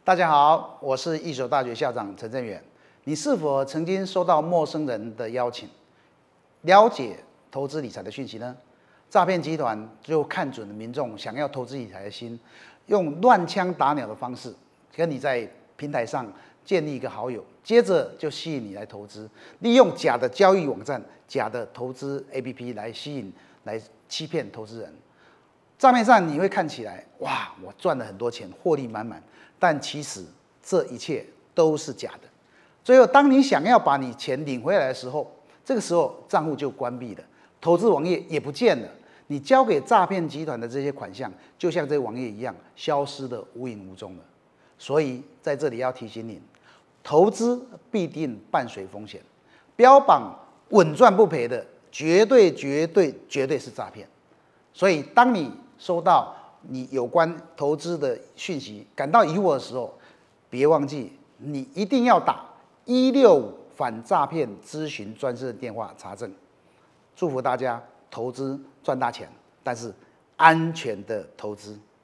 大家好，我是一所大学校长陈振远。你是否曾经收到陌生人的邀请，了解投资理财的讯息呢？诈骗集团就看准了民众想要投资理财的心，用乱枪打鸟的方式，跟你在平台上建立一个好友，接着就吸引你来投资，利用假的交易网站、假的投资 APP 来吸引、来欺骗投资人。账面上你会看起来，哇，我赚了很多钱，获利满满，但其实这一切都是假的。最后，当你想要把你钱领回来的时候，这个时候账户就关闭了，投资网页也不见了，你交给诈骗集团的这些款项，就像这网页一样，消失的无影无踪了。所以在这里要提醒你，投资必定伴随风险，标榜稳赚不赔的，绝对是诈骗。所以，当你收到你有关投资的讯息，感到疑惑的时候，别忘记你一定要打165反诈骗咨询专线电话查证。祝福大家投资赚大钱，但是安全的投资。